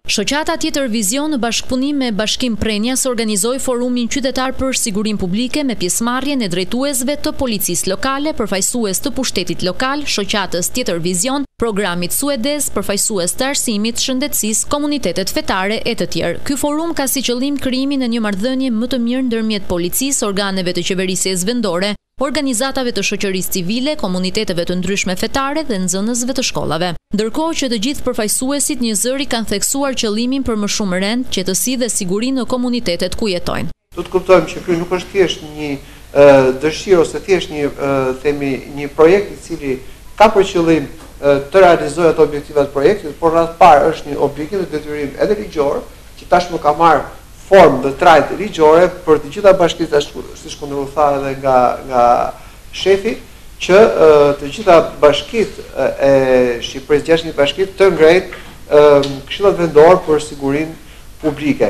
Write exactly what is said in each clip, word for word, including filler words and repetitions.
Shoqata Tjetër Vizion në bashkëpunim me Bashkim Prenjas organizoi forumin qytetar për sigurinë publike me pjesëmarrjen e drejtuesve të policisë lokale, përfaqësues të pushtetit lokal, shoqatës Tjetër Vizion, programit suedez, përfaqësues të arsimit, shëndetësisë, komunitetet fetare e të tjerë. Ky forum ka si qëllim krijimin e një marrëdhënie më të mirë ndërmjet policisë, organeve të qeverisjes vendore, organizatave të shoqërisë civile, komuniteteve të ndryshme fetare dhe nxënësve të shkollave. Ndërkohë që të gjithë përfaqësuesit një zëri kanë theksuar qëllimin për më shumë rend, qetësi dhe siguri në komunitetet ku jetojnë. Do të kuptojmë që ky nuk është thjesht një dëshirë ose thjesht një themi një projekt i cili ka për qëllim të realizojë ato objektivat e projektit, por rreth parë është një obligim dhe detyrim edhe ligjor, që tashmë ka marrë formë dhe trajt ligjore për të gjitha bashkitë, siç po u tha edhe nga nga shefi, që të gjitha bashkitë e Shqipërisë, gjashtëdhjetë bashkitë të ngrejnë këshillat vendor për sigurinë publike.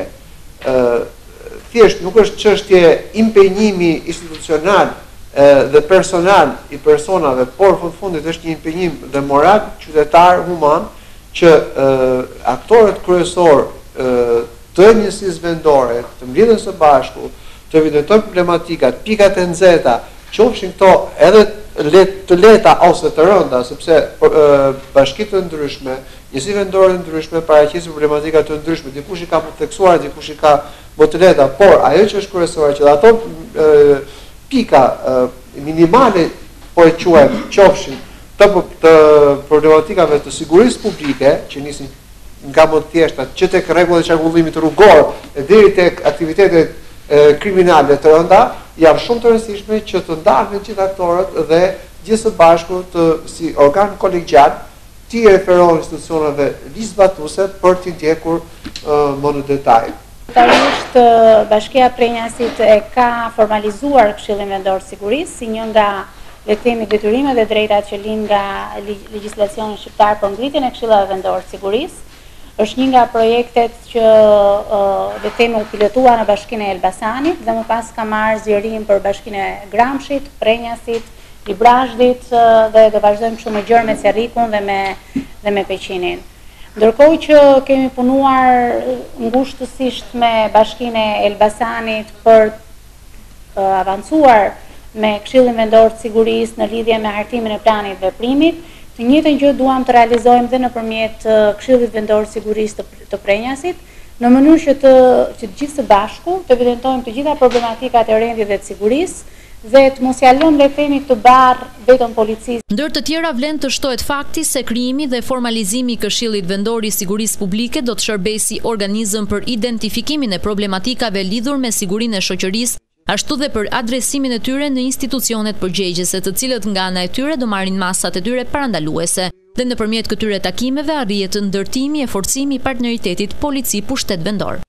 Thjesht nuk është çështje impenjimi institucional dhe personal i personave, por në fundit është një impenjim dhe moral qytetar human që aktorët kryesor të njësisë vendore, të mbledhen së bashku, të evidentojnë problematikat, pikat e nxehta, qofshin këto edhe të lehta ose të rënda, sepse bashkitë të ndryshme, njësi vendore të ndryshme paraqesin problematika të ndryshme, dikush i ka më të theksuar, dikush i ka më të lehta, por ajo që është kryesore që ato pika minimale po e quajmë qofshin të problematikave të sigurisë publike, që nisin nga më të thjeshta, që tek rregullat e çarkullimit rrugor deri tek aktivitetet kriminale të rënda, janë shumë të rëndësishme që të ndahen gjithë aktorët dhe gjithë së bashku të si organ kolegjial të referohen institucioneve ligjzbatuese për të ndjekur më në detaj. Tarisht Bashkia Prenjasit e ka formalizuar Këshillin Vendor të Sigurisë si një nga le të themi detyrimet dhe drejtat që lind nga legjislacioni shqiptar për ngritjen e Këshillave Vendor të Sigurisë. Është një nga projektet që le të themi u pilotua në Bashkinë e Elbasanit dhe më pas ka marrë zgjerim për Bashkinë e Gramshit, Prenjasit, Librazhdit dhe do vazhdojmë kështu me Gjërmë me Cerrikun dhe me dhe me Peqinin. Ndërkohë që kemi punuar ngushtësisht me Bashkinë e Elbasanit për avancuar me Këshillin Vendor të Sigurisë në lidhje me hartimin e planit veprimit, të njëjtën gjë duam të realizojmë dhe nëpërmjet Këshillit Vendor të Sigurisë të Prenjasit, në mënyrë që të që të gjithë së bashku të evidentojmë të gjitha problematikat e rendit dhe të sigurisë dhe të mos ja lëmë le të themi të barë vetëm policisë. Ndër të tjera vlen të shtohet fakti se krijimi dhe formalizimi i Këshillit Vendor i Sigurisë Publike do të shërbejë si organizëm për identifikimin e problematikave lidhur me sigurinë e shoqërisë, ashtu dhe për adresimin e tyre në institucionet përgjegjëse, të cilët nga ana e tyre do marrin masat e tyre parandaluese. Dhe nëpërmjet këtyre takimeve arrihet ndërtimi e forcimi i partneritetit polici-pushtet vendor.